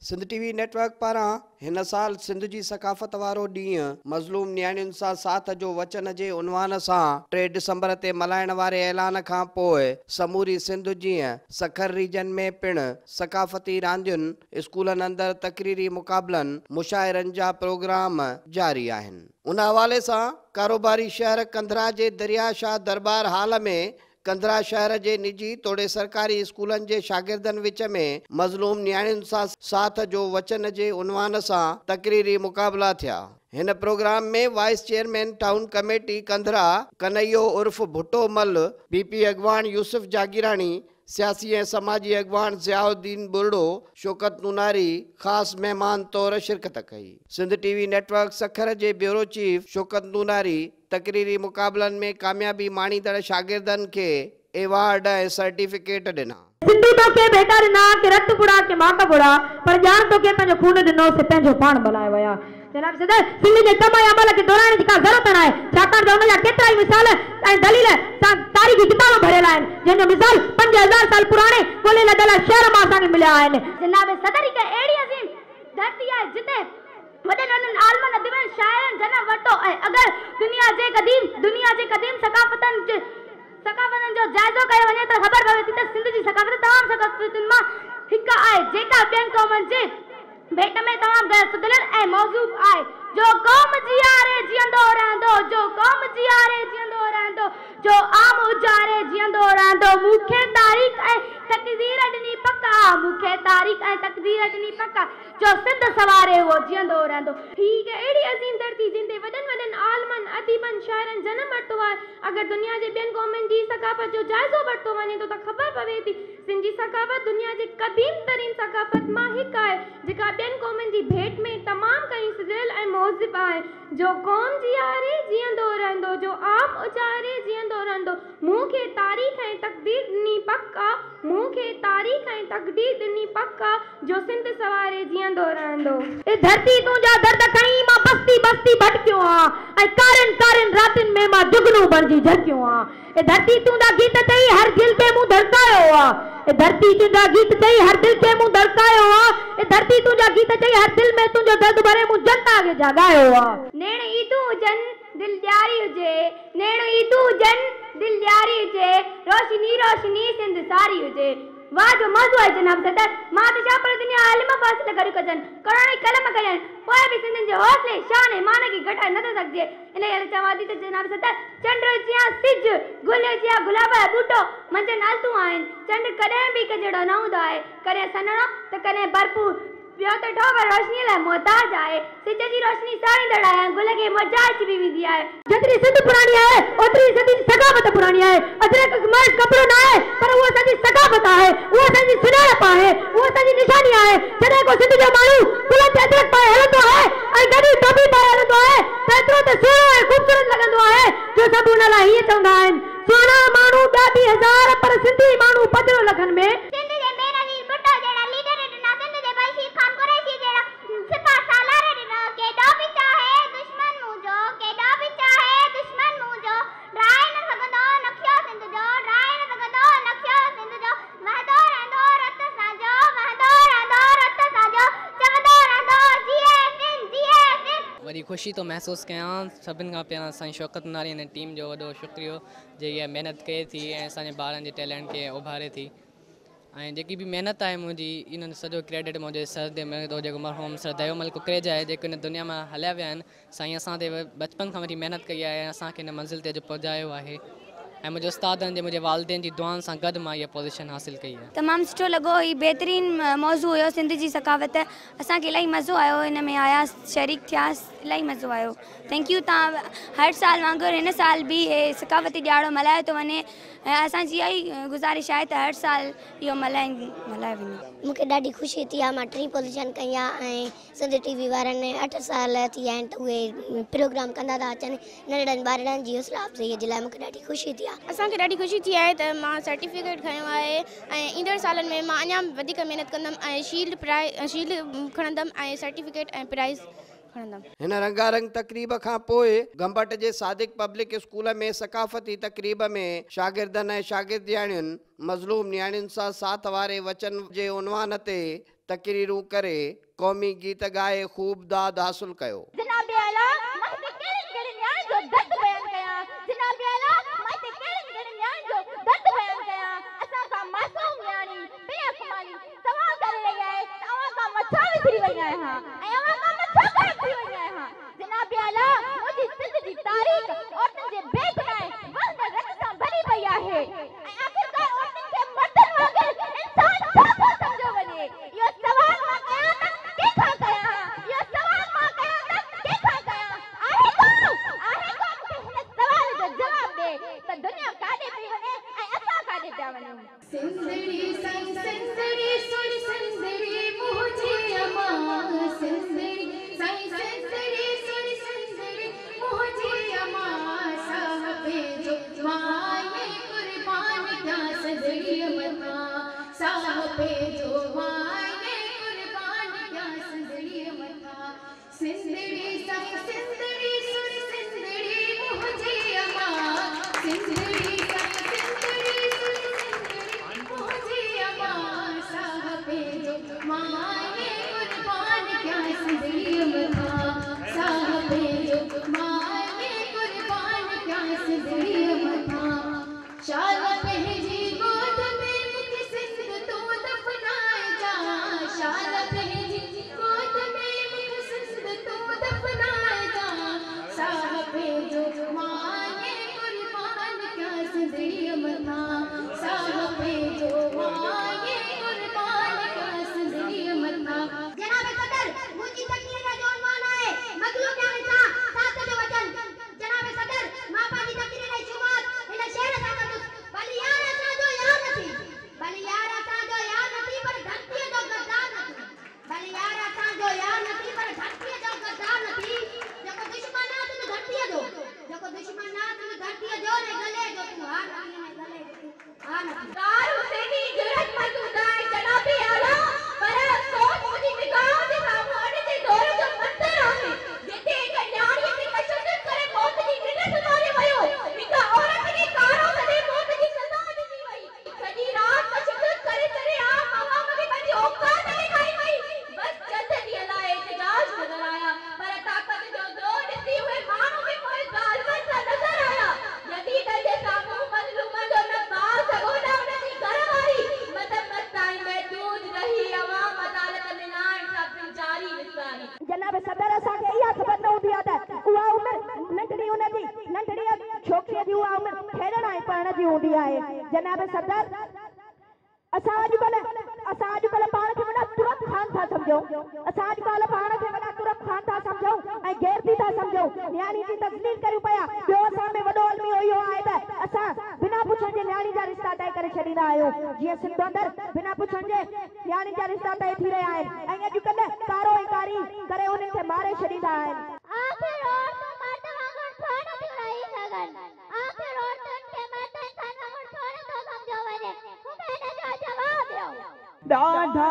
Sindh TV network पारां हिन साल सिंध जी सकाफ़त वारो ॾींहुं मज़लूम नियाणियुनि सां साथ जो वचन जे उनवान सां 3 डिसंबर ते मल्हाइण वारे ऐलान खां पोइ समूरी सिंध जीअं सखर रीजन में पिणु सकाफ़ती रांदियुनि, स्कूलनि अंदरि तक़रीरी मुक़ाबलनि, मुशाइरनि जा प्रोग्राम जारी आहिनि। उन हवाले सां कारोबारी शहर कंधरा जे दरिया शाह दरबार हाल में कंधरा शहर जे निजी तोड़े सरकारी स्कूलनि जे शागिर्दनि विच में मज़लूम नियाणियुनि सां साथ जो वचन जे उनवान सां तक़रीरी मुक़ाबला थिया। हिन प्रोग्राम में vice chairman town committee Kandhra Kanhaiyo उर्फ भुट्टो मल, बीपी अॻवान यूसुफ जागीरानी, सियासी ऐं समाजी अॻवान ज़ियाउद्दीन बुर्डो, शौकत नूनारी ख़ास मेहमान तौर शिरकत कई। सिंध टीवी नेटवर्क सखर जे ब्यूरो चीफ शौकत नूनारी तक़रीरी मुक़ाबलनि में कामयाबी माणींदड़ शागिर्दनि खे एवार्ड ऐं सर्टिफिकेट ॾिना। सिंधु तो के बेटा ॾिना के रत बुड़ा के मां का बुड़ा, पर जान तो के पंहिंजो खून ॾिनो से पंहिंजो पाण बलाए विया। जनाब सदर, सिंध जे कम ऐं अमल खे दोहराइण जी का ज़रूरत न आहे, छाकाणि त उन जा केतिरा ई मिसाल ऐं दलील तारीख़ी किताब भरियल आहिनि, जंहिंजो मिसाल 5000 साल पुराणे ॻोल्हे लदल शहर मां असांखे मिलिया आहिनि। जनाब सदर, हिकु अहिड़ी अज़ीम धरती आहे जिते वॾनि वॾनि आलमनि, अदबनि, शाइरनि जनम वरितो ऐं अगरि दुनिया जे क़दीम सकाफ़तनि जो जाइज़ो कयो वञे त ख़बर पवे थी त सिंध जी सकाफ़त तमामु सकाफ़तुनि मां हिकु आहे, जेका ॿियनि क़ौमनि जे भेट में तमामु गैर सुधलल ऐं मौजूद आहे। जो क़ौम जी आरे जीअंदो रहंदो, जो क़ौम जी आरे जीअंदो रहंदो, जो आम उजारे जीअंदो रहंदो, मूंखे तारीख़ ऐं तक़दीर ॾिनी पका, मूंखे तारीख़ ऐं तक़दीर ॾिनी पका, जो सिंध सवारे उहो जीअंदो रहंदो। हीअ अहिड़ी अज़ीम धरती जिते वॾनि वॾनि आलमनि, अदीबनि, शाइरनि जनम वरितो आहे। अगरि दुनिया जे ॿियनि क़ौमनि जी सकाफ़त जो जाइज़ो वरितो वञे थो त ख़बर पवे थी सिंध जी सकाफ़त दुनिया जे क़दीम तरीन सकाफ़त मां हिकु आहे, जेका ॿियनि क़ौमनि जी भेट में तमामु कई सजल ऐं मौज़िब आहे। जो क़ौम जी आरे जीअंदो रहंदो, जो आम उजारे जीअंदो रहंदो, मूंखे तारीख़ ऐं तक़दीर ॾिनी पका, मूंखे तारीख़ ऐं तक़दीर ॾिनी पका, जो सिंध सवारे जीअंदो रहंदो। ए धरती तुंहिंजा दर्द खणी मां बस्ती बस्ती भटकियो आहियां ऐं कारिन कारिन रातिनि में मां जुगनू बणिजी झरकियो आहियां। ए धरती तुंहिंजा गीत चई हर दिल ते मूं धड़कायो आहे, ए धरती तुंहिंजा गीत चई हर दिल ते मूं धड़कायो आहे, ए धरती तुंहिंजा गीत चई हर दिल में तुंहिंजो दर्द भरे मूं जनता खे जगायो आहे। नेण ईदू हुजन दिल ॾियारी हुजे, नेण ईदू हुजन दिल ॾियारी हुजे, रोशनी रोशनी सिंध सारी हुजे। वाह जो मौजू आहे जनाब सदर, मां त छा पर दुनिया इल्म फासिल गॾु कजनि, करोड़ कलम कजनि, पोइ बि सिंधनि जे हौसले शान ऐं मान खे घटाए नथो सघिजे। इन करे चवां थी त जनाब सदर, चंड जिया सिज, गुल जिया गुलाब जो बूटो मंझंदि हलंदो आहिनि, चंड कॾहिं बि हिकु जहिड़ो न हूंदो आहे, कॾहिं सन्हड़ो त कॾहिं भरपूर, ॿियो त ठोकर रोशनी लाइ मोहताज आहे। सिज जी रोशनी साड़ींदड़ आहे, गुल खे मुरझाए बि वेंदी आहे। जेतिरी सिंध पुराणी आहे ओतिरी सिंध जी सकाफ़त पुराणी आहे। अजरक मर्द कपिड़ो न आहे, पर उहा असांजी सकाफ़त आहे, उहा असांजी सुञाणप आहे, उहा असांजी निशानी आहे। जॾहिं को सिंध जो माण्हू बुलंद अजरक पाए हलंदो आहे ऐं गॾु टोपी पाए हलंदो आहे त एतिरो त सुहिणो ऐं ख़ूबसूरत लॻंदो आहे जो सभु हुन लाइ हीअं चवंदा आहिनि, सुहिणा माण्हू ॿिया बि हज़ार पर सिंधी माण्हू पंजो लखनि में। वरी खुशी तो महसूस कयां, सभिनि खां पहिरियों असांजी शौकत नारी ऐं टीम जो वॾो शुक्रियो जे इहा महिनत कई थी ऐं असांजे ॿारनि जे टैलेंट खे उभारे थी। ऐं जेकी बि महिनत आहे मुंहिंजी, इन्हनि सॼो क्रेडिट मुंहिंजे सर ते मिले थो, जेको मरहूम सर दयोमल कुकरेजा आहे, जेको इन दुनिया मां हलिया विया आहिनि। साईं असां ते बचपन खां वठी महिनत कई आहे ऐं असांखे हिन मंज़िल ते पहुचायो आहे ऐं मुंहिंजे उस्तादनि जे मुंहिंजे वालिदेन जी दुआनि सां गॾु मां इहा पोज़ीशन हासिल कई आहे। तमामु सुठो लॻो, हीउ बहितरीनु मौज़ू हुयो सिंध जी सकाफ़त, असांखे इलाही मज़ो आयो, हिन में आयासीं, शरीक थियासीं, इलाही मज़ो आयो। Thank you. तव्हां हर साल वांगुरु हिन साल बि सकाफ़ती ॾियारो मल्हायो थो वञे ऐं असांजी इहा ई गुज़ारिश आहे त हर साल इहो मल्हाए वञे। मूंखे ॾाढी ख़ुशी थी आहे, मां 3 पोज़ीशन कई आहे ऐं सिंध टीवी वारनि 8 साल थी विया आहिनि त उहे प्रोग्राम कंदा था अचनि नंढड़नि ॿारनि जी हौसला अफ़ज़ाई जे लाइ मूंखे ॾाढी ख़ुशी थी आहे। असांखे ॾाढी ख़ुशी थी आहे त मां सर्टिफिकेट खयो आहे ऐं ईंदड़ सालनि में मां अञा वधीक महिनत कंदमि ऐं शील्ड खणंदमि ऐं सर्टिफिकेट ऐं प्राइज़ खणंदमि। हिन रंगारंग तकरीब खां पोइ गंबट जे सादिक पब्लिक स्कूल में सकाफ़ती तकरीब में शागिर्दनि ऐं शागिर्दियाणियुनि मज़लूम नियाणियुनि सां साथ वारे वचन जे उनवान ते तकरीरूं करे क़ौमी गीत ॻाए ख़ूब दाद हासिल कयो। जनाब आला मां हिते कहिड़े न्याय जो दर्द बयान कयां। जनाब आला मां हिते कहिड़े न्याय जो दर्द बयान कयां। असां का मासूम न्याणी बेअखमानी सवाल करे रही आहे तव्हां का मथा विसरी वई आहियां ऐं अवां का मथा करे विसरी वई आहियां। जनाब आला मुंहिंजी सिंध जी तारीख़ औरतुनि जे बेगुनाह वहद रत सां भरी पई आहे ऐं आख़िरकार औरतुनि खे मर्दनि वांगुरु इंसान छो थो सम्झो वञे। इहो सवाल मां कयां त कंहिंखां कयां। इहो सवाल मां कयां त कंहिंखां कयां। आहे को मूंखे हिन सवाल जो जवाब ॾे त दुनिया काॾे पई वञे ऐं असां काॾे पिया वञूं। सिंधड़ी सिंधड़ी सुन सिंधड़ी मुझे अमा सिंधड़ी सिंधड़ी सुन सिंधड़ी मुझे अमा साहबे जो माए कुर्बान क्या सिंधड़ी मता साहबे जो माए कुर्बान क्या सिंधड़ी मता सिंधड़ी सिंधड़ी सुन सिंधड़ी मुझे अमा सिंधड़ी सिंधड़ी मुझे अमा साहबे जो माए कुर्बान क्या सिंधड़ी मता साहबे जो माए कुर्बान क्या सिंधड़ी मता शाल पहजी गोद में मुझे सिंध तो दफनाए जा शाल पहजी गोद में मुझे सिंध तो दफनाए जा साहबे जो माए कुर्बान क्या सिंधड़ी मता साहबे जो माए कुर्बान क्या सिंधड़ी मता। जनाब सदर मुंहिंजी तकरीर जो उनवान आहे मज़लूम न्याणी सां साथ जो वचन। जनाब सदर मां पंहिंजी तकरीर जी शुरूआत हिन शेर सां कंदुसि। भली यार असांजो यार नथी भली यार असांजो यार नथी पर धरतीअ जो गद्दार नथी भली यार असांजो यार नथी पर धरतीअ जो गद्दार नथी जेको दुश्मन आहे तुंहिंजी धरतीअ जो जेको दुश्मन आहे तुंहिंजी धरतीअ जो ने गले जो तूं हार नथी ने गले जो तूं हार नथी। कार हुसैनी जुरत मौजूद आहे जनाब आला पर अफ़सोस मुंहिंजी निगाह जे साम्हूं अॼु जे दौर जो मंज़र आहे जिते हिक न्याणीअ खे तशद्दुद करे मौत जी ॾिण सुञाणे वियो हिक औरत खे कारो सॼे मौत जी सज़ा ॾिनी वई सॼी रात तशद्दुद करे करे आम अवाम खे पंहिंजी औकात ॾेखारी वई बस चंद ॾींहं लाइ एहतिजाज नज़र आया पर ताक़त जो ज़ोर ॾिसी उहे माण्हू बि पोइ ग़ालिबनि सां नज़र आया। जदीदनि जे साम्हूं मज़लूम जो न पाल सघो न उनजी घरवारी मदमत ताईं महदूद रही अवाम अदालत में नाइंसाफ़ी जारी विसारी। जनाब सदर असांखे इहा ख़बर न हूंदी आहे त उहा उमिरि नंढड़ी हुनजी नंढड़ी छोकिरीअ जी उहा उमिरि खेॾण ऐं पढ़ण जी हूंदी आहे। जनाब सदर असां अॼुकल्ह पाण खे वॾा तुरत ख़ान था सम्झूं असां अॼुकल्ह पाण खे वॾा तुरत ख़ान था सम्झूं ऐं गैरती था सम्झूं न्याणी जी तस्लील करियूं पिया। ॿियो असां में वॾो अलमियो इहो आहे त असां बिना पुछण जे न्याणी जा रिश्ता तय करे छॾींदा आहियूं। जीअं सिंध अंदरि बिना पुछण जे न्याणी जा रिश्ता तय थी रहिया आहिनि ऐं अॼुकल्ह कारो ऐं कारी करे उन्हनि खे मारे छॾींदा आहिनि। आख़िर औरतूं मर्द वांगुरु छो नथियूं रही सघनि आख़िर औरतुनि खे मर्द इंसान वांगुरु छो नथो सम्झो वञे मूंखे हिन जो जवाब ॾियो। ॾाढा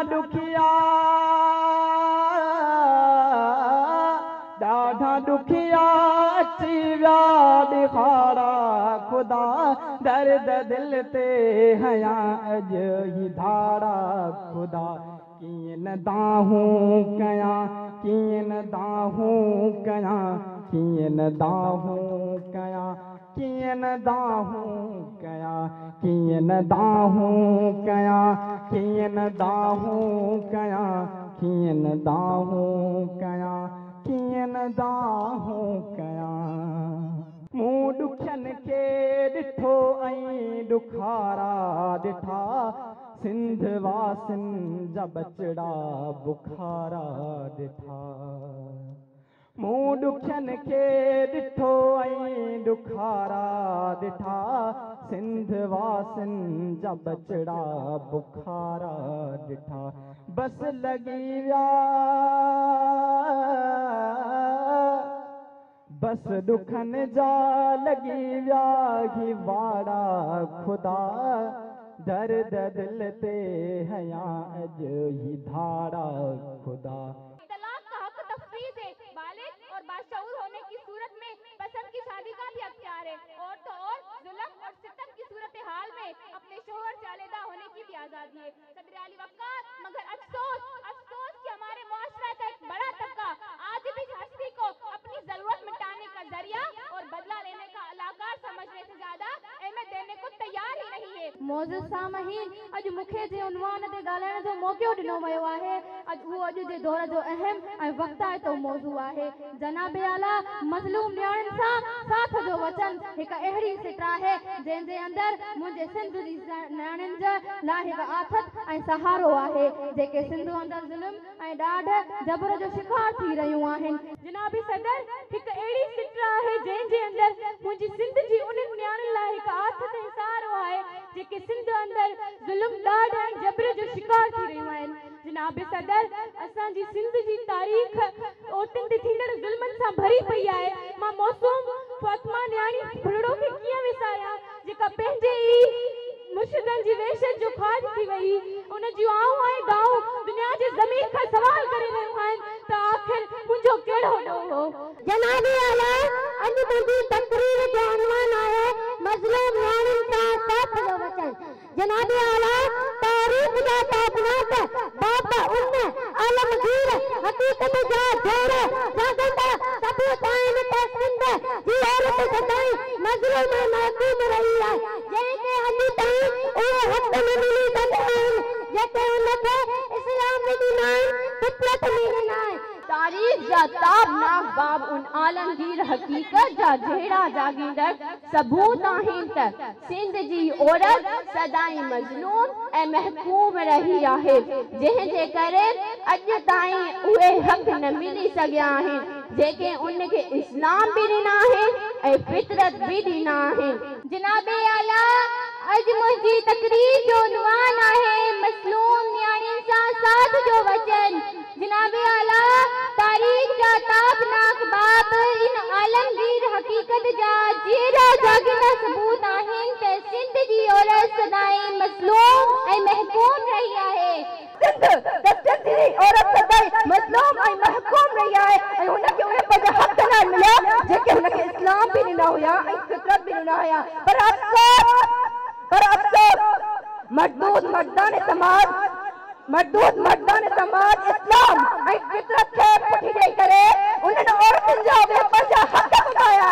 ॾुखिया अची विया ॾेखारा ख़ुदा दर्द दिल ते हया अॼु ही धारा ख़ुदा कीअं न दाहूं कयां कीअं न दाहूं कयां कीअं न दाहूं कयां कीअं न दाहूं कयां कीअं न दाहूं कयां कीअं न दाहूं कयां कीअं न दाहूं कयां कीअं न दाहूं कयां। मूं ॾुखियनि खे ॾिठो ऐं ॾुखारा ॾिठा सिंध वासिन जा बचड़ा बुखारा ॾिठा मूं ॾुखियनि खे ॾिठो ऐं ॾुखारा ॾिठा सिंध वासिन जा बचड़ा बुखारा ॾिठा बस लॻी विया बस ॾुखनि जा लॻी विया ही वाड़ा ख़ुदा दर्द दिल ते हया अॼु ही धारा ख़ुदा। तलाक का हक तफवीज़ है भी अख्तियार है और तो और जुल्म और सितम की सूरत हाल में अपने शोहर से अलहदा होने की भी आज़ादी है। सदर आली वक़ार, मगर अफसोस कि हमारे मुआशरा का एक बड़ा तबका आज भी हस्ती को अपनी जरूरत मिटाने का जरिया और बदला लेने का अलाकार समझने से ज्यादा अहमियत देने को तैयार ही नहीं है। मौजूद सामहीन, अज मुखे जे उन्वान ते ॻाल्हाइण जो मौक़ो ॾिनो वियो आहे। अॼु जे दौर जो अहम ऐं वक़्ताइतो मौज़ू आहे। जनाब आला मज़लूम न्याणियुनि सां साथ जो वचन हिकु अहिड़ी सिट आहे जंहिंजे अंदरि मुंहिंजे सिंध जी न्याणियुनि जे लाइ हिकु आथत ऐं सहारो आहे जेके सिंध अंदरि ज़ुल्म ऐं ॾाढ जबर जो शिकार थी रहियूं आहिनि। जनाब सदर, हिकु अहिड़ी सिट आहे जंहिंजे अंदरि मुंहिंजी सिंध जी उन्हनि न्याणियुनि लाइ हिकु आथत ऐं सहारो आहे जेके सिंध अंदरि ज़ुल्म ॾाढ ऐं जबर जो शिकार थी रहियूं आहिनि। जनाब सदर, असांजी सिंध जी तारीख़ औरतुनि ते थींदड़ ज़ुल्मनि सां भरी पई आहे। मां मौसूम फातिमा न्याणी फुलड़ो खे कीअं विसारियां जेका पंहिंजे ई मुर्शिदनि जी वहशत जो ख़ाज थी वई। उन जूं आऊं ऐं दाऊं दुनिया जे ज़मीन खां सवाल करे रहियूं आहिनि त आख़िर मुंहिंजो कहिड़ो ॾोह हो। जनाब आला, अॼु मुंहिंजी तकरीर जो उन्वान आहे मज़लूम न्याणियुनि सां साथ जो वचन। जनाब आला, तारीख़ जा ताबनात बाप उन आलमगीर हक़ीक़त जा जोर जागंदा सबूत आहिनि त सिंध जी औरत सदाई मज़लूम ऐं महकूम रही आहे जंहिंखे अॼु ताईं उहे हक़ न मिली सघिया आहिनि जेके उनखे इस्लाम में ॾिना आहिनि, फितरत में ॾिना आहिनि। तारीख़ जा ताबनाक बाब उन आलमगीर हक़ीक़त जा जहिड़ा जागींदड़ सबूत आहिनि त सिंध जी औरत सदाई मज़लूम ऐं महकूम रही आहे जंहिंजे करे अॼु ताईं उहे हक़ न मिली सघिया आहिनि जेके उनखे इस्लाम बि ॾिना आहिनि ऐं फितरत बि ॾिना आहिनि। जनाब आला, अॼु मुंहिंजी तकरीर जो उन्वान आहे मज़लूम न्याणियुनि सां साथ जो वचन। जनाब आला, तारीख़ जा ताबनाक बाब इन आलमगीर हक़ीक़त जा जहिड़ा जागींदा सबूत आहिनि त सिंध जी औरत सदाई मज़लूम ऐं महकूम रही आहे। सिंध जी औरत सदाई मज़लूम ऐं महकूम रही आहे ऐं हुनखे उहे पंहिंजा हक़ न मिलिया जेके हुनखे इस्लाम बि ॾिना हुया ऐं फितरत बि ॾिना हुया। पर अफ़सोस मजदूद मर्दाने समाज इस्लाम ऐं फितरत खे पुठी ॾेई करे उन्हनि औरतुनि जा बि पंहिंजा हक़ पुॼाया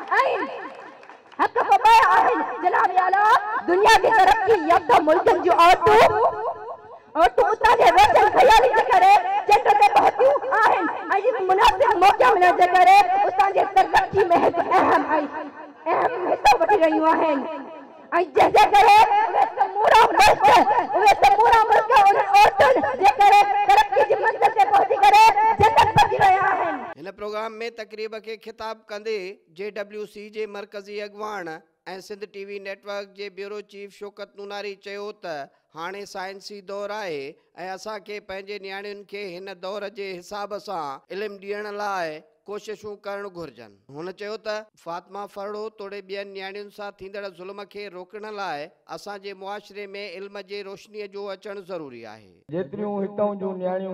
आहिनि। जनाब आला, दुनिया की तरक्की याफ़्ता मुल्कनि जूं औरतूं उतां जे रोशन ख़याली जे करे चंड ते पहुतियूं आहिनि ऐं मुनासिब मौक़ा मिलण जे करे उतां जे तरक्की में हिकु अहम हिस्सो वठी रहियूं आहिनि ऐं जंहिंजे करे उहे समूरा मुल्क उन्हनि औरतुनि जे करे तरक्की जी मंज़िल ते पहुची करे जन्नत पहुची रहिया आहिनि। हिन प्रोग्राम में तकरीब के खिताब कंदे JWC जे मरकज़ी अॻवान ऐं सिंध TV नेटवर्क जे ब्यूरो चीफ शौकत नूनारी चयो त हाणे साइंसी दौर आहे ऐं असांखे पंहिंजे न्याणियुनि खे हिन दौर जे हिसाब सां इल्मु ॾियण लाइ कोशिशूं करणु घुरिजनि। हुन चयो त फातिमा फरड़ो तोड़े ॿियनि न्याणियुनि सां थींदड़ ज़ुल्म खे रोकण लाइ असांजे मुआशरे में इल्म जे रोशनीअ जो अचणु ज़रूरी आहे। जेतिरियूं हितां जूं न्याणियूं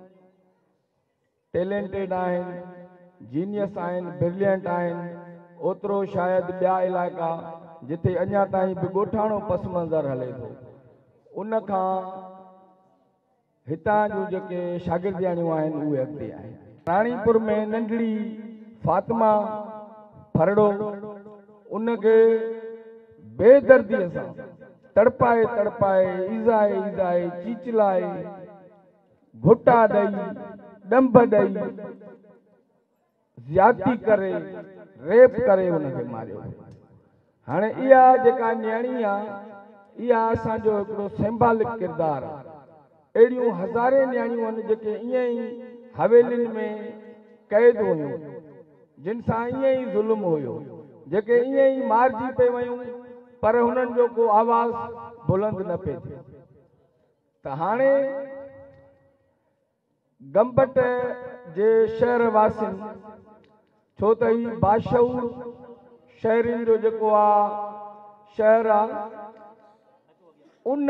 टैलेंटेड आहिनि, जीनियस आहिनि, ब्रिलियंट आहिनि, ओतिरो शायदि ॿिया इलाइक़ा जिथे अञा ताईं बि ॻोठाणो पस मंज़र हले थो उन खां हितां जूं जेके शागिर्दियाणियूं आहिनि उहे अॻिते आहिनि। राणीपुर में नंढड़ी फातिमा फरड़ो उनखे बेदर्दीअ सां तड़पाए ईज़ाए चीचलाए घुटा ॾेई ॾंभ ॾेई ज़्यादती करे रेप करे उनखे मारियो। हाणे इहा जेका न्याणी आहे इहा असांजो हिकिड़ो सिंबॉलिक किरदारु आहे। अहिड़ियूं हज़ारे न्याणियूं आहिनि जेके ईअं ई हवेलियुनि में क़ैद हुयूं जिन सां ईअं ई ज़ुल्म हुयो, जेके ईअं ई मारिजी पे वयूं पर हुननि जो को आवाज़ बुलंद न पिए थिए। त हाणे गंबट जे शहर वासियुनि छो त ही बाशऊर शहरनि जो जेको आहे शहर आहे उन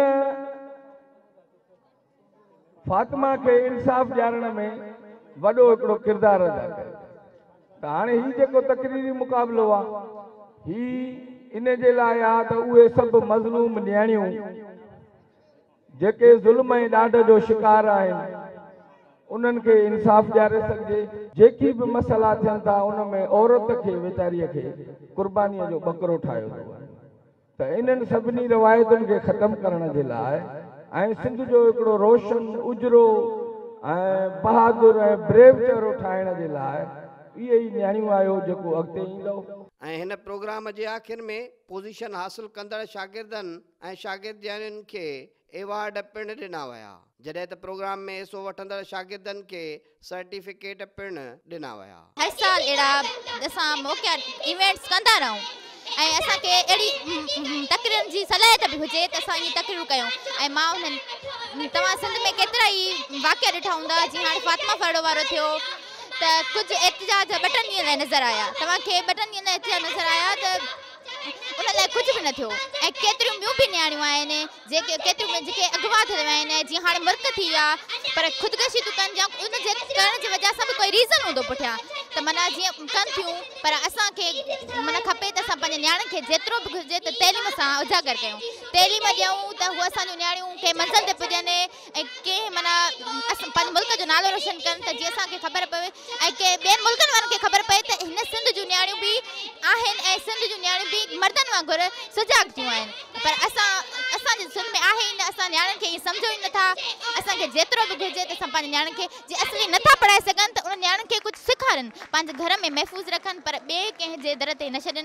फातिमा के इंसाफ ॾियारण में वॾो हिकिड़ो किरदारु अदा कयो। त हाणे ही जेको तकरीरी मुक़ाबिलो आहे ही इन जे लाइ आहे त उहे सभु मज़लूम नियाणियूं जेके ज़ुल्म ऐं ॾाढ जो शिकार आहिनि उन्हनि खे इंसाफ़ ॾियारे सघिजे। जेकी बि मसइला थियनि था उन में औरत खे वीचारीअ खे क़ुर्बानीअ जो ॿकरो ठाहियो वियो आहे। त इन्हनि सभिनी रवायतुनि खे ख़तमु करण जे लाइ ऐं सिंध जो हिकिड़ो रोशन उजरो ऐं बहादुर ऐं ब्रेव चहिरो ठाहिण जे लाइ इहे ई नियाणियूं आहियो जेको अॻिते ईंदो। ऐं हिन प्रोग्राम जे आख़िर में पोज़ीशन हासिल कंदड़ शागिर्दनि ऐं शागिर्दियाणियुनि खे एवार्ड पिणु ॾिना विया, जॾहिं त प्रोग्राम में हिसो वठंदड़ शागिर्दनि खे सर्टिफिकेट पिणु ॾिना विया। हर साल अहिड़ा असां मौक़ा इवेंट्स कंदा रहूं ऐं असांखे अहिड़ी तकरीरनि जी सलाहियत बि हुजे त असां इहे तकरीरूं कयूं। ऐं मां उन्हनि तव्हां सिंध में केतिरा ई वाक़िया ॾिठा हूंदा, जीअं हाणे फातिमा फड़ो वारो थियो त कुझु एहतिजाज 2 ॾींहंनि लाइ नज़र आया, तव्हांखे 2 ॾींहंनि लाइ एहतिजाज नज़र आया त उन लाइ कुझु बि न थियो। ऐं केतिरियूं ॿियूं बि नियाणियूं आहिनि जेके अॻुवा थियल आहिनि, जीअं हाणे मुर्क थी आहे पर ख़ुदकशी थियूं कनि या उन जे करण जी वजह सां बि कोई रीज़न हूंदो पुठियां, त माना जीअं कनि थियूं। पर असांखे माना खपे त असां पंहिंजे नियाणियुनि खे जेतिरो बि घुरिजे त तइलीम सां उजागर कयूं, तइलीम ॾियूं त उहे असांजूं नियाणियूं कंहिं मंज़िल ते पुॼनि ऐं कंहिं माना असां पंहिंजे मुल्क जो नालो रोशन कनि, त जीअं असांखे ख़बर पवे ऐं कंहिं ॿियनि मुल्कनि वारनि खे ख़बर पए त हिन सिंध जूं नियाणियूं बि आहिनि ऐं सिंध जूं नियाणियूं बि मर्दनि वांगुरु सुजाग थियूं आहिनि। पर असांजे सिंध में आहे ई न, असां नियाणियुनि खे ईअं सम्झो ई नथा। असांखे जेतिरो बि घुरिजे त असां पंहिंजे नियाणियुनि खे जे असली नथा पढ़ाए सघनि त उन नियाणियुनि खे कुझु सेखारनि, पंहिंजे घर में महफ़ूज़ रखनि, पर ॿिए कंहिंजे दर ते न छॾनि।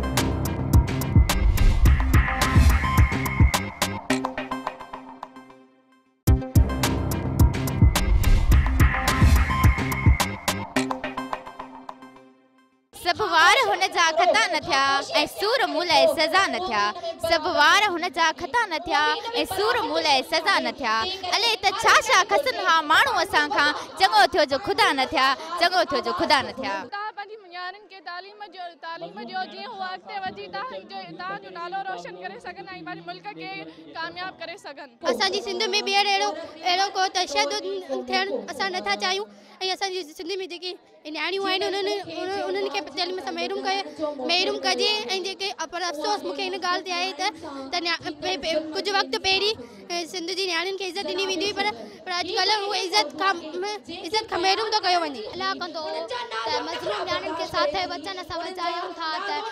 सभु वार हुन जा खता न थिया ऐं सूर मूं लाइ सज़ा न थिया, सभु वार हुन जा खता न थिया ऐं सूर मूं लाइ सज़ा न थिया। अले त छा छा खसनि हा माण्हू असां खां, चङो थियो जो ख़ुदा न थिया, चङो थियो जो ख़ुदा न थिया। नियाणियुनि खे तालीम ॾियो जीअं हू अॻिते वधी तव्हांजो नालो रोशन करे सघनि ऐं पंहिंजे मुल्क खे कामयाबु करे सघनि। असांजी सिंध में ॿीहर अहिड़ो को तशदुद थियणु असां नथा चाहियूं ऐं असांजी सिंध में जेके नियाणियूं आहिनि उन्हनि खे तइलीम सां महरूम कजे। ऐं जेके पर अफ़सोस मूंखे हिन ॻाल्हि ते आहे त कुझु वक़्तु पहिरीं सिंध जी नियाणियुनि खे इज़त ॾिनी वेंदी हुई, पर अॼुकल्ह उहे इज़त खां महरूम थो कयो वञे। अलाह कंदो त मज़लूम नियाणियुनि खे साथ वचन असां वधायूं था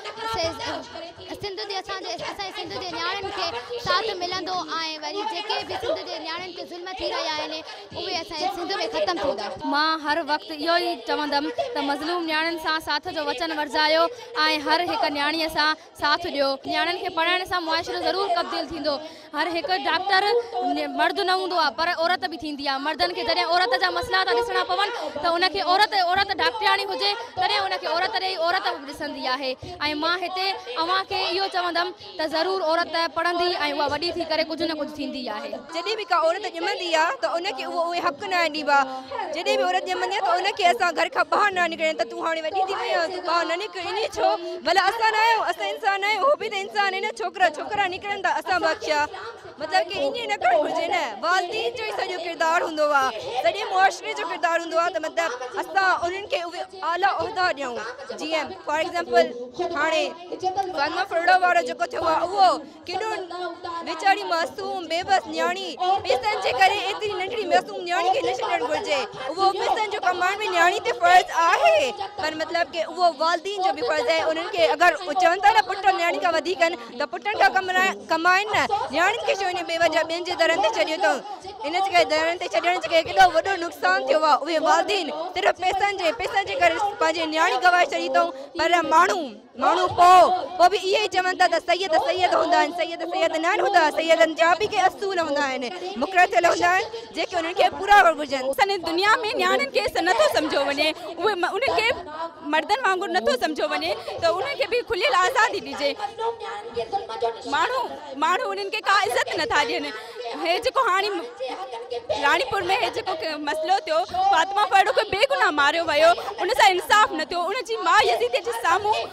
त सिंध जे असांजे सिंध जे नियाणियुनि खे साथ मिलंदो ऐं वरी जेके बि सिंध जे नियाणियुनि खे ज़ुल्म थी रहिया आहिनि उहे असांजे सिंध में ख़तमु थींदा। मां हर वक़्तु इहो ई चवंदमि त मज़लूम नियाणियुनि सां साथ जो वचन वरजायो ऐं हर हिकु नियाणीअ सां साथ ॾियो। नियाणियुनि खे पढ़ाइण सां मुआशिरो ज़रूरु तब्दील थींदो। हर हिकु डॉक्टर मर्द न हूंदो आहे पर औरत बि थींदी आहे। मर्दनि खे जॾहिं औरत जा मसइला था ॾिसणा पवनि त उनखे औरत डॉक्टराणी हुजे तॾहिं उनखे औरत ॾिसंदी आहे। ऐं मां हिते अव्हांखे इहो चवंदमि त ज़रूरु औरत पढ़ंदी ऐं उहा वॾी थी करे कुझु न कुझु थींदी आहे। जॾहिं बि का औरत ॼमंदी आहे त उनखे उहे हक़ न ॾीबा। जॾहिं बि औरत ॼमंदी आहे त उनखे असां घर खां ॿाहिरि न निकिरनि त तूं हाणे वॾी थी वई आहे तूं ॿाहिरि न निकिरी छो, भला असां न आहियूं, असां इंसान आहियूं, उहो बि त इंसान आहिनि। छोकिरा निकिरनि था असां बख़्शिया, मतिलबु की ईअं न करणु घुरिजे न। वालिदीन जो ई सॼो किरदारु हूंदो आहे, सॼे मुआशिरे जो किरदारु हूंदो आहे त मतिलबु असां उन्हनि खे उहे आला उहिदा ॾियूं। जीअं फॉर एग्ज़ाम्पल हाणे फातिमा फड़ो वारो जेको थियो आहे उहो केॾो वीचारी मासूम बेबस नियाणी, पैसनि जे करे एतिरी नंढड़ी मासूम नियाणी खे न छॾणु घुरिजे। उहो पैसनि जो कमाइण में नियाणी ते फ़र्ज़ु आहे, पर मतिलबु की उहो वालिदीन जो बि फ़र्ज़ु आहे। उन्हनि खे अगरि चवनि था न पुट नियाणी खां वधीक आहिनि त पुटनि खां कमाइनि न, नियाणियुनि खे छो इन बेवजह ॿियनि जे दरनि ते छॾियो अथऊं। इन जे करे दरनि ते छॾण जे करे केॾो वॾो नुक़सानु थियो आहे। उहे वालिदीन सिर्फ़ु पैसनि जे करे पंहिंजी नियाणी गवाए छॾी अथऊं, पर माण्हू पोइ बि इहे ई चवनि था त सैयद हूंदा आहिनि। सैयद न हूंदा, सैयदनि जा बि के असूल हूंदा आहिनि, मुक़ररु थियल हूंदा आहिनि जेके उन्हनि खे पूरा घुरिजनि। असांजे दुनिया में नियाणियुनि खे नथो सम्झो वञे, उहे उन्हनि खे मर्दनि वांगुरु नथो सम्झो वञे त उन्हनि खे बि खुलियल आज़ादी ॾिजे। माण्हू उन्हनि खे का इज़त नथा ॾियनि। हे जेको हाणे रानीपुर में मसलो थियो फातिमा फारूक खे बेगुनाह मारियो वियो उन सां इंसाफ़ न थियो उन जी मां यज़ीद जे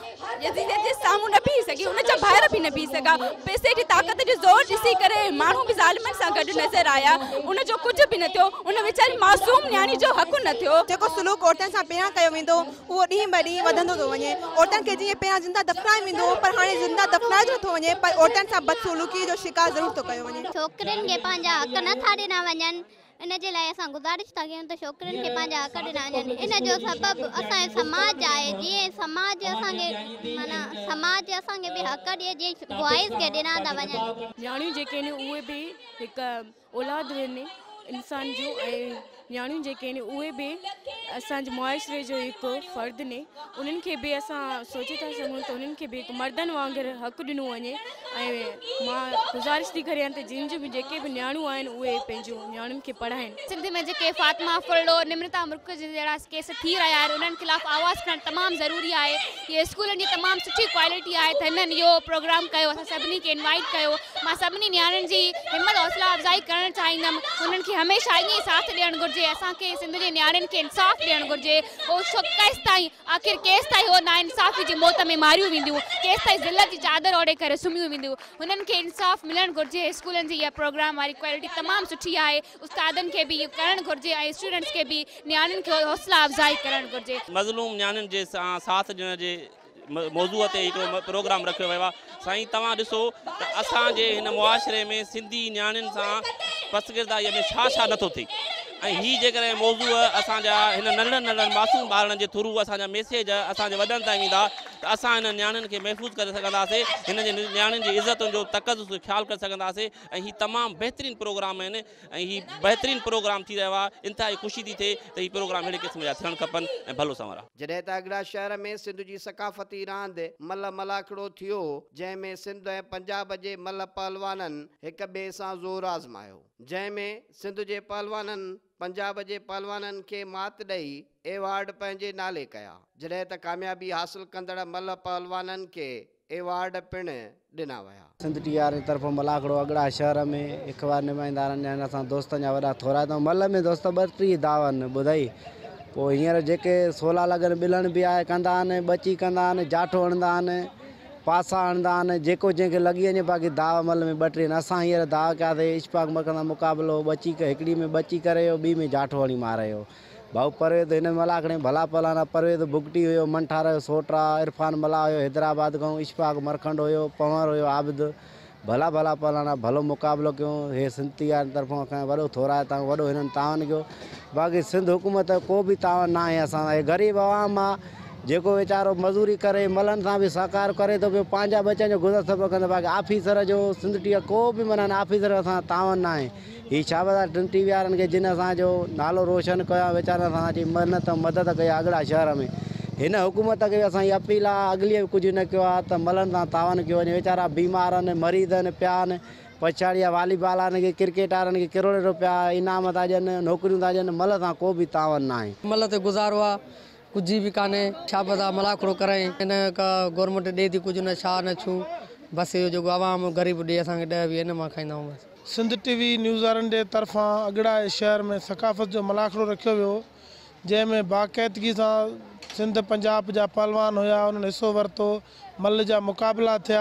साम्हूं न बीह सघी उन जा भाइर बि न बीह सघा पैसे जी ताक़त जो ज़ोर ॾिसी करे माण्हू बि ज़ालिमनि सां गॾु नज़र आया उन जो कुझु बि न थियो उन वीचारी मासूम न्याणी जो हक़ न थियो जेको सुलूक औरतुनि सां पहिरियां कयो वेंदो उहो ॾींहुं ब ॾींहुं वधंदो थो वञे औरतुनि खे जीअं पहिरियां ज़िंदा दफ़नायो वेंदो पर हाणे ज़िंदा दफ़नायो नथो वञे पर औरतुनि सां बदसलूकी जो शिकार ज़रूर थो कयो वञे छोकिरियुनि खे पंहिंजा हक़ नथा ॾिना वञनि इन जे लाइ असां गुज़ारिश था कयूं त छोकिरियुनि खे पंहिंजा हक़ ॾिना वञनि इन जो सबबु असांजो समाज आहे जीअं समाज असांखे माना समाज असांखे बि हक़ ॾिए जीअं बॉइज़ खे ॾिना था वञनि न्याणियूं जेके आहिनि उहे बि हिकु औलाद आहिनि इंसान जूं ऐं न्याणियूं जेके आहिनि उहे बि असांजे मुआशरे जो हिकु फ़र्द ने उन्हनि खे बि असां सोचे था सघूं त उन्हनि खे बि हिकु मर्दनि वांगुरु हक़ु ॾिनो वञे ऐं मां गुज़ारिश थी करियां त जिन जो बि जेके बि न्याणियूं आहिनि उहे पंहिंजूं न्याणियुनि खे पढ़ाइनि सिंध में जेके फातिमा फुल्लो निमृता मुर्कज़ जहिड़ा केस थी रहिया आहिनि उन्हनि ख़िलाफ़ु आवाज़ खणणु तमामु ज़रूरी आहे इहे स्कूलनि जी तमामु सुठी क्वालिटी आहे त हिननि इहो प्रोग्राम कयो असां सभिनी खे इनवाइट कयो मां सभिनी न्याणियुनि जी हिमत हौसला अफ़ज़ाई करणु चाहींदमि उन्हनि खे हमेशह ईअं ई साथ ॾियणु घुरिजे असांखे सिंध जे न्याणियुनि खे इंसाफ़ ॾियणु घुरिजे उहो केसि ताईं आख़िर केसि ताईं उहो नाइंसाफ़ी जी मौत में मारियूं वेंदियूं केसि ताईं ज़िलत जी चादर ओढ़े करे सुम्हियूं वेंदियूं हुननि खे इंसाफ़ मिलणु घुरिजे स्कूलनि जी इहा प्रोग्राम वारी क्वालिटी तमामु सुठी आहे उस्तादनि खे बि इहो करणु घुरिजे ऐं स्टूडेंट्स खे बि न्याणियुनि खे हौसला अफ़ज़ाई करणु घुरिजे मज़लूम न्याणियुनि जे साथ ॾियण जे मौज़ूअ ते हिकिड़ो प्रोग्राम रखियो वियो आहे साईं तव्हां ॾिसो त असांजे हिन मुआशरे में सिंधी न्याणियुनि सां पसगिरदाईअ में छा छा नथो थिए ऐं हीअ जेकॾहिं मौज़ू असांजा हिन नंढनि मासूम ॿारनि जे थ्रू असांजा मैसेज असांजे वॾनि ताईं वेंदा त असां हिन न्याणियुनि खे महफ़ूज़ करे सघंदासीं हिन जे न्याणियुनि जी इज़तुनि जो तक़दुस ख़्यालु करे सघंदासीं ऐं हीअ तमामु बहितरीनु प्रोग्राम आहिनि ऐं हीअ बहितरीनु प्रोग्राम थी रहियो आहे इंतिहाई ख़ुशी थी थिए त हीअ प्रोग्राम अहिड़े क़िस्म जा थियणु खपनि ऐं भलो संवर आहे जॾहिं त अगड़ा शहर में सिंध जी सकाफ़ती रांदि मल मलाखड़ो थियो जंहिंमें सिंध ऐं पंजाब जे मल पहलवाननि हिक ॿिए सां ज़ोर आज़मायो जंहिंमें सिंध जे पहलवाननि पंजाब जे पहलवाननि खे मात ॾेई एवार्ड पंहिंजे नाले कया जॾहिं त कामयाबी हासिल कंदड़ मल पहलवाननि खे एवार्ड पिण ॾिना विया सिंध टीआर जी तरफ़ों मलाखड़ो अगड़ा शहर में हिकु बार निमाईंदारनि आहिनि असां दोस्तनि जा वॾा थोरा त मल में दोस्त 32 दावनि ॿुधाई पोइ हींअर जेके 16 लगन ॿिलण बि आहे कंदा आहिनि ॿची कंदा आहिनि जाठो हणंदा आहिनि पासा हणंदा आहिनि जेको जंहिंखे लॻी वञे बाक़ी दाव मल में 32 असां हींअर दाव कयासीं इश्फाक़ मकंदा मुक़ाबिलो ॿची हिकिड़ी में ॿची करे ॿी में जाठो हणी मारियो भाऊ परवेज़ हिन मलाखड़े भला पलाना परवेज़ भुगटी हुयो मंठार हुयो सोटरा इरफान मला हुयो हैदराबाद खां इश्फाक़ मरखंड हुयो पवर हुयो आबिद भला भला पलाना भलो मुक़ाबिलो कयूं हे सिंध टीआर जी तरफ़ों खां वॾो थोरा तां वॾो हिननि तावन कयो बाक़ी सिंध हुकूमत को बि तावन न आहे असां ग़रीब आवाम आहे जेको वीचारो मज़ूरी करे मलनि सां बि सहकार करे थो पियो पंहिंजा बचनि जो गुज़र सफ़र कंदो बाक़ी ऑफिसर जो सिंध टीआर को बि माना ऑफिसर असां तावन न आहे हीअ शाबाश टिनि टीवी वारनि खे जिन असांजो नालो रोशन कयो वीचारनि सां अची महिनत मदद कई अगड़ा शहर में हिन हुकूमत खे असांजी अपील आहे अॻिली कुझु न कयो आहे त मलनि सां तावन कयो वञे वीचारा बीमार आहिनि मरीज़ आहिनि पिया आहिनि पछाड़ी वॉलीबॉल वारनि खे क्रिकेट वारनि खे किरोड़ रुपया इनाम था ॾियनि नौकरियूं था ॾियनि मल सां को बि तावन न आहे मल ते गुज़ारो आहे कुझु बि कान्हे छा पता मलाखड़ो कराए हिन का गवर्नमेंट ॾिए थी कुझु न छा न छू बसि इहो जेको आवाम ग़रीब ॾिए असांखे 10-20 हिन मां खाईंदा आहियूं बसि सिंध टीवी न्यूज़ वारनि जे तरफ़ां अगड़ा शहर में सकाफ़त जो मलाखड़ो रखियो वियो जंहिंमें बाक़ाइदगी सां सिंध पंजाब जा पहलवान हुया उन्हनि हिसो वरितो मल जा मुक़ाबिला थिया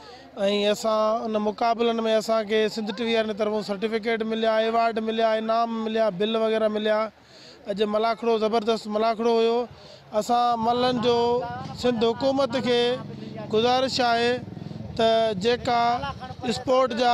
ऐं असां उन मुक़ाबलनि में असांखे सिंध टीवी वारनि जी तरफ़ां सर्टिफिकेट मिलिया एवार्ड मिलिया इनाम मिलिया बिल वग़ैरह मिलिया अॼु मलाखड़ो ज़बरदस्त मलाखड़ो हुयो असां मलनि जो सिंध हुकूमत खे गुज़ारिश आहे त जेका स्पोर्ट जा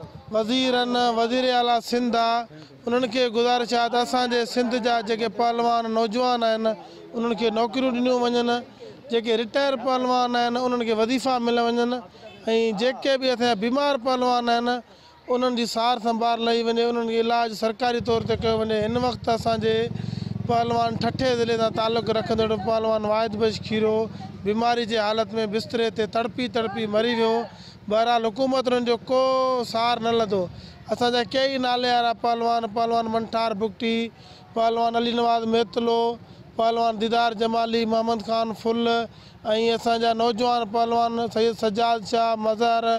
वज़ीर आहिनि वज़ीर आला सिंध आहे उन्हनि खे गुज़ारिश आहे त असांजे सिंध जा जेके पहलवान नौजवान आहिनि उन्हनि खे नौकरियूं ॾिनियूं वञनि जेके रिटायर पहलवान आहिनि उन्हनि खे वज़ीफ़ा मिली वञनि ऐं जेके बि असांजा बीमार पहलवान आहिनि उन्हनि जी सार संभाल लही वञे उन्हनि जो इलाजु सरकारी तौर ते कयो वञे हिन वक़्तु असांजे पहलवान ठठे ज़िले सां तालुक़ु रखंदड़ पहलवान वाहिद बश खीरो बीमारी जे हालत में बिस्तरे ते तड़पी मरी वियो बहरहाल हुकूमत उन्हनि जो को सार न लधो असांजा कई नाले वारा पहलवान मंठार भुगटी पहलवान अली नवाज़ मेतलो पहलवान दीदार जमाली मोहम्मद खान फुल ऐं असांजा नौजवान पहलवान सैयद सजाद शाह मज़हर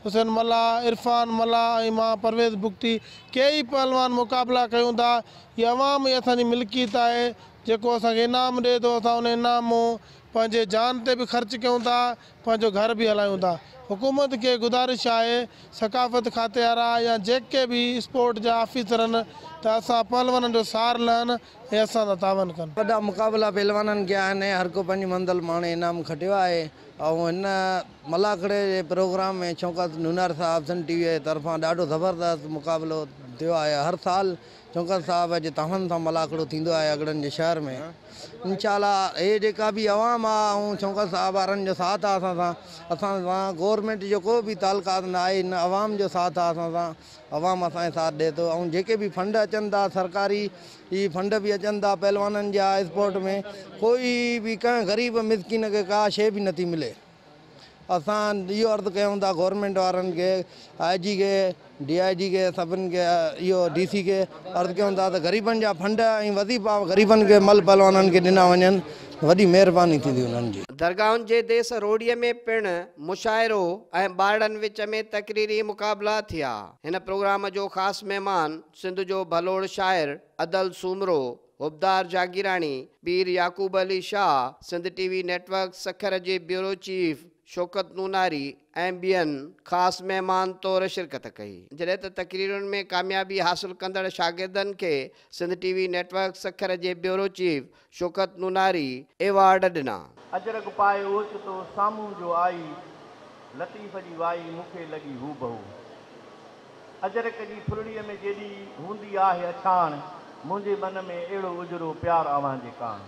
हुसैन मल्ला, इरफान मल्ला ऐं मां परवेज़ बुख्ती कई पहलवान मुक़ाबला कयूं था। ये अवाम ई असांजी मिल्कियत आहे जेको असांखे इनाम ॾिए थो। असां उन इनाम पंहिंजे जान ते बि ख़र्च कयूं था, पंहिंजो घर बि हलायूं था। हुकूमत के गुज़ारिश आहे सकाफ़त खाते वारा या जेके भी स्पोर्ट जा ऑफिसर आहिनि त असां पहलवाननि जो सार लहनि ऐं असां सां तावन कनि। वॾा मुक़ाबला पहलवाननि कया आहिनि, हर को पंहिंजी मंज़िल माणे इनाम खटियो आहे। ऐं हिन मलाखड़े जे प्रोग्राम में शौकत नूनार साहिब सन टीवीअ जे तरफ़ां ॾाढो ज़बरदस्त मुक़ाबिलो थियो आहे। हर साल शौकत साहिब जे तहफ़नि सां मलाखड़ो थींदो आहे अगड़नि जे शहर में। इंशाल्लाह हे जेका बि अवाम आहे ऐं शौकत साहिब वारनि जो साथ आहे असां सां गवर्नमेंट जो को बि तालुकात न आहे, इन अवाम जो साथ आहे असां सां। अवाम असांजो साथ ॾिए थो ऐं जेके बि फंड अचनि था सरकारी ही फंड बि अचनि था पहलवाननि जा स्पोर्ट में, कोई बि कंहिं ग़रीब मिसकिन खे का शइ बि नथी मिले। असां इहो अर्ज़ु कयूं था गवर्नमेंट वारनि खे, IG खे, DIG खे, सभिनि खे इहो DC खे अर्ज़ु कयूं था त ग़रीबनि जा फंड ऐं वज़ीफ़ा ग़रीबनि खे मल पहलवाननि खे ॾिना वञनि, वॾी महिरबानी थींदी उन्हनि जी। दरगाहुनि जे देस रोडीअ में पिण मुशाइरो ऐं ॿारनि विच में तकरीरी मुक़ाबला थिया। हिन प्रोग्राम जो ख़ासि महिमान सिंध जो भलोड़ शाइर अदल सूमरो, हुबदार जागीराणी, पीर याकूब अली शाह, सिंध TV नेटवर्क सखर जे ब्यूरो चीफ शौकत नूनारी ऐं ॿियनि ख़ासि महिमान तौर शिरकत कई। जॾहिं त तकरीरुनि में कामयाबी हासिल कंदड़ शागिर्दनि खे सिंध TV नेटवर्क सखर जे bureau chief Shaukat Noonari award ॾिना। अजरक पाए ओच तो साम्हूं जो आई, लतीफ़ जी वाई मूंखे लॻी हू बहू। अजरक जी फुरड़ीअ में जेॾी हूंदी आहे अछाण, मुंहिंजे मन में अहिड़ो उजरो प्यार अव्हां जे कान।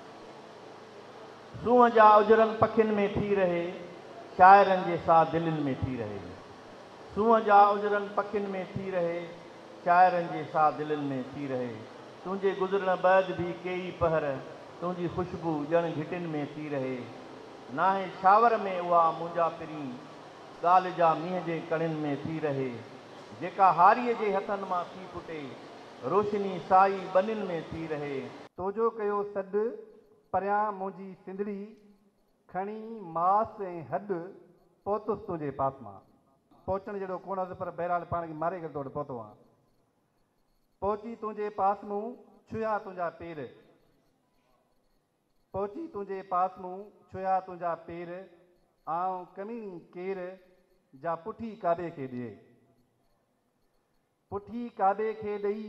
सूंहं जा उजरनि पखियुनि में थी रहे, शाइरनि जे साह दिलनि में थी रहे। सूंहं जा उजरनि पखियुनि में थी रहे, शाइरनि जे साह दिलनि में थी रहे। तुंहिंजे गुज़रण बैदि भी कई पहर, तुंहिंजी ख़ुशबू ॼण घिटियुनि में थी रहे। नाहे शावर में उहा मुंहिंजा पिरी, ॻाल्हि जा मींहं जे कणियुनि में थी रहे। जेका हारीअ जे हथनि मां थी फुटे, रोशनी साई बनियुनि में थी रहे। तोजो कयो सॾु परियां मुंहिंजी सिंधड़ी, खणी मास ऐं हॾु पहुतुसि तुंहिंजे पास मां। पहुचण जहिड़ो कोन हुअसि पर बहरहाल पाण खे मारे करे तोड़ पहुतो आहियां। पहुची तुंहिंजे पास मूं छुया तुंहिंजा पेर, पहुची तुंहिंजे पास मूं छुया तुंहिंजा पेर। आऊं कमीनी केर जा पुठी काबे खे ॾिए, पुठी काबे खे ॾेई,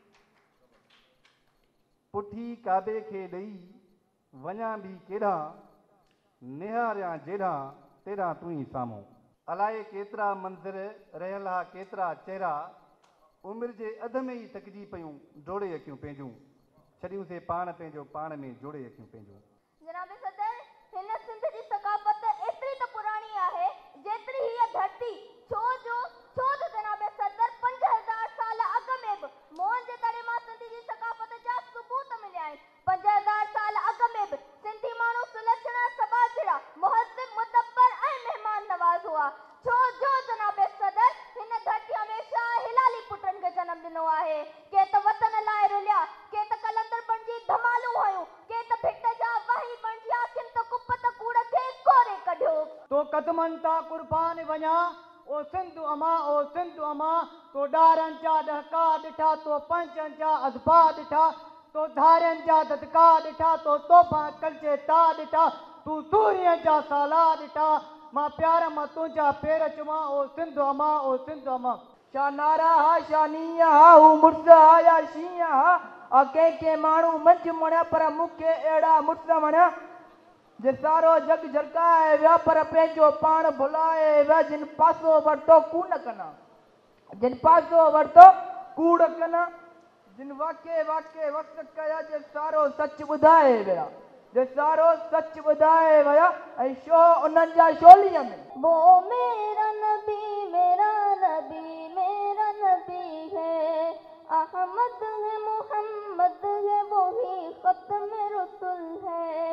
पुठी काबे खे ॾेई वञा बि केॾां, निहारियां जेॾां तेॾां तूं ई साम्हूं। अलाए केतिरा मंज़र रहियल हा केतिरा चेहरा, उमिरि जे अध में ई थकिजी पियूं जोड़े अखियूं पंहिंजूं। छॾियूंसीं पाण पंहिंजो पाण में जोड़े अखियूं पंहिंजूं। जनाब सदर, हिन सिंध जी सकाफ़त एतिरी त पुराणी आहे जेतिरी हीअ धरती। छो जो जनाब सदर 5000 साल अॻ में बि मोहन जे दड़े मां सिंध जी सकाफ़त जा सबूत मिलिया आहिनि। 5000 साल अॻ में बि सिंधी माण्हू सुलक्षणा सबाजड़ा, मुहज़्ज़िब, मुदब्बर ऐं मेहमान नवाज़ हुआ। छो जो जनाब सदर हिन धरती हमेशह हिलाली पुटनि खे जनम ॾिनो आहे। के त वतन लाइ रुलिया, के त कलंदर बणिजी धमालूं हयूं, के त भिट जा वही बणिजी आखिन त कुपत कूड़ खे कोरे कढियो। तो कदमनि तां कुर्बान वञा ओ सिंधु अमा, ओ सिंधु अमा। तो ॾारनि जा ॾहका ॾिठा, तो पंचनि जा अदबा ॾिठा, तो धारनि जा ददका ॾिठा, तो तोबा कलचे ता ॾिठा, तूं सूर्य जा साला ॾिठा। मां प्यार मां तुंहिंजा पेर चुमां ओ सिंधु अमा, ओ सिंधु अमा। छा नारा हा शानिया हा, हू मुर्ज़ हा या शीया हा। कंहिं माण्हू मंझि वणिया पर मूंखे अहिड़ा मुर्ज़ वणिया जे सारो जग झरकाए विया पर पंहिंजो पाण भुलाए विया। जिन पासो वरितो कूड़ कना, जिन पासो वरितो कूड़ कना, जिन वाके वाके वक़्त कया जे सारो सच ॿुधाए विया, जे सारो सच ॿुधाए विया। ऐं शो उन्हनि जा शोलीअ में वो मेरा नबी मेरा नबी मेरा नबी है, अहमद है मोहम्मद है वही खत्म रसूल है,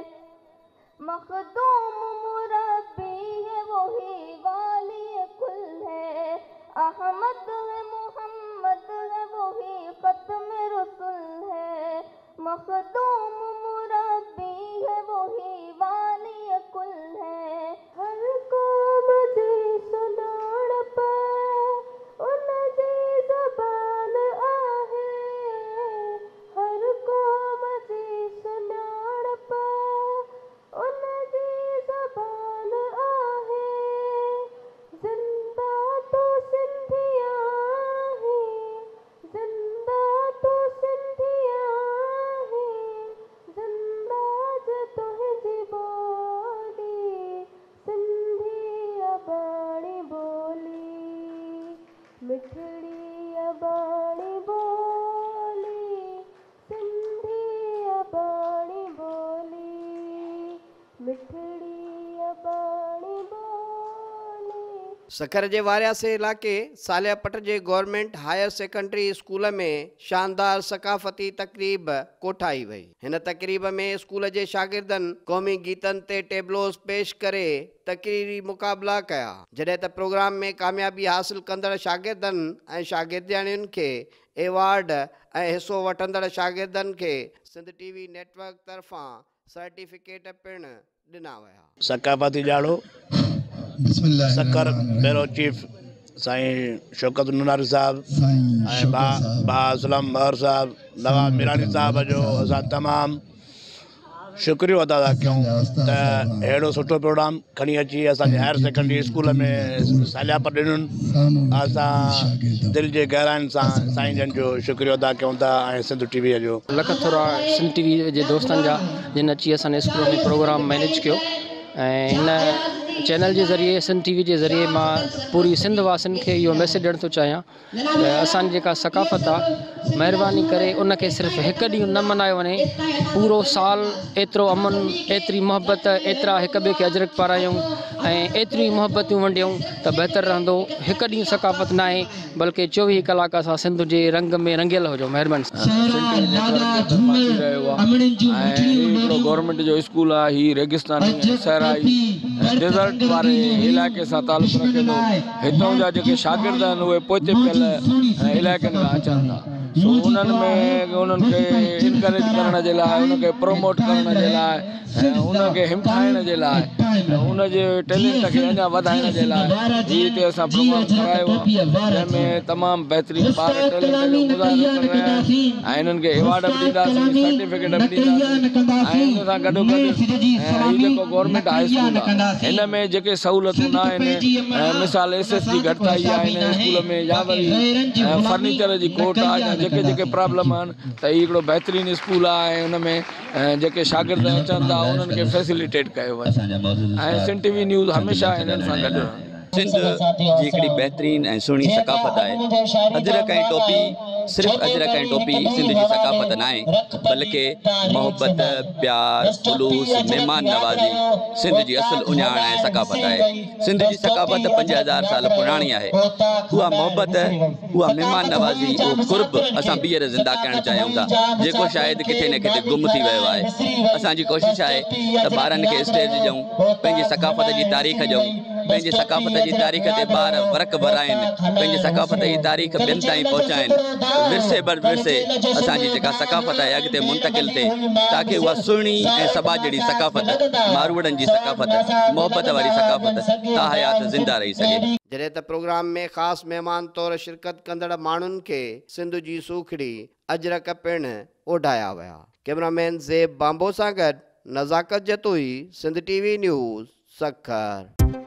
मखदूम मुरब्बी है वही वाली कुल है, अहमद है मोहम्मद है वही खत्म रसूल है, मखदूम मुरब्बी है वही वाली कुल है। हर कौम दे सलाड़ मिठड़ी अबाणी बोली सिंधी अबाणी बोली मिठड़ी अबाणी बोली। सखर जे वारियासे इलाके सालियापट जे गवर्नमेंट हायर सेकेंडरी स्कूल में शानदार सकाफ़ती तकरीब कोठाई वई। हिन तकरीब में स्कूल जे शागिर्दनि क़ौमी गीतनि ते टेबलोस पेश करे तकरीरी मुक़ाबला कया, जॾहिं त प्रोग्राम में कामयाबी हासिल कंदड़ शागिर्दनि ऐं शागिर्दियाणियुनि खे एवार्ड ऐं हिस्सो वठंदड़ शागिर्दनि खे सिंध टीवी नेटवर्क तरफ़ां सर्टिफिकेट पिणु ॾिना विया। सकाफ़ती ॼाणो सकर पहिरों चीफ साईं शौकत नुनारी साहब ऐं बा असलम महर साहब नवाब मीरानी साहब जो असां तमामु शुक्रियो अदा था कयूं त अहिड़ो सुठो प्रोग्राम खणी अची असांजे हायर सेकेंडरी स्कूल में सालियापत ॾिनुनि। असां दिलि जे गहराइनि सां साईं जन जो शुक्रियो अदा कयूं था ऐं सिंध टीवीअ जो लख थोरा सिंध टीवी जे दोस्तनि जा जिन अची असांजे स्कूल में प्रोग्राम मैनेज कयो ऐं हिन चैनल के ज़रिए सिंध टीवी के ज़रिए मां पूरी सिंध वासिन के यो मैसेज ॾियण थो चाहियां त असांजी जेका सकाफ़त आहे महिरबानी करे उनके सिर्फ़ एक ॾींहुं न मनायो वञे, पूरो साल एतिरो अमन एतिरी मोहब्बत एतिरा हिक ॿिए खे अजरक पारायूं ऐं एतिरी मोहब्बतूं वंडियूं त बहितर रहंदो। एक ॾींहुं सकाफ़त न आहे बल्कि 24 कलाक असां सिंध जे रंग में रंगियल हुजो। महिरबानी। गवर्नमेंट जो स्कूल आहे ही रेगिस्तानी सहराई डेजर्ट वारे इलाइक़े सां तालुक़ रखे थो। हितां जा जेके शागिर्द आहिनि उहे पोइते पियल इलाइक़नि खां अचनि था, सो उन्हनि में उन्हनि खे इनकरेज करण जे लाइ उनखे प्रमोट करण जे लाइ ऐं उनखे हिमथाइण जे लाइ उनजे टैलेंट खे अञा वधाइण जे लाइ ही हिते असां प्रोग्राम करायो आहे जंहिंमें तमामु बहितरीनु ॿार टैलेंट जो मुज़ाहिरो करे रहिया आहिनि ऐं हिननि खे एवार्ड बि ॾींदासीं, सर्टिफिकेट बि ॾींदासीं ऐं हिन सां गॾोगॾु हीउ जेको गवर्नमेंट हाई स्कूल आहे हिन में जेके सहूलियतूं न आहिनि, मिसाल SSG घटिताई आहे हिन स्कूल में या वरी फर्नीचर जी खोट आहे या जेके जेके प्रॉब्लम आहिनि त हीउ हिकिड़ो बहितरीनु स्कूल आहे। हुन में जेके शागिर्द अचनि था उन्हनि खे फैसिलिटेट कयो वञे ऐं सिंध टीवी न्यूज़ हमेशह हिननि सां गॾु। सिंध जी हिकिड़ी बहितरीन ऐं सुहिणी सकाफ़त आहे। अजरक ऐं टोपी सिर्फ़ु अजरक ऐं टोपी सिंध जी सकाफ़त न आहे बल्कि मोहब्बत प्यार खुलूस महिमान नवाज़ी सिंध जी असुल उञाण ऐं सकाफ़त आहे। सिंध जी सकाफ़त 5000 साल पुराणी आहे। उहा मोहब्बत उहा महिमान नवाज़ी उहो कुर्ब असां ॿीहर ज़िंदा करणु चाहियूं था जेको शायदि किथे न किथे गुम थी वियो आहे। असांजी कोशिशि आहे त ॿारनि खे स्टेज ॾियूं, पंहिंजी सकाफ़त जी तारीख़ ॾियूं, पंहिंजी सकाफ़त जी तारीख़ ते ॿार वर्क भराइनि, पंहिंजी सकाफ़त जी तारीख़ ॿियनि ताईं पहुचाइनि, विरसे बर विरसे असांजी जेका सकाफ़त आहे अॻिते मुंतकिल थिए ताकी उहा सुहिणी ऐं सबाजड़ी सकाफ़त मारवड़नि जी सकाफ़त मोहब्बत वारी सकाफ़त ताहयात ज़िंदा रही सघे। जॾहिं त प्रोग्राम में ख़ासि महिमान तौर शिरकत कंदड़ माण्हुनि खे सिंध जी सूखड़ी अजरक पिणु ओढाया विया। कैमरामैन ज़ेब बांबो सां गॾु नज़ाकत जतोई, सिंध टीवी न्यूज़, सखर।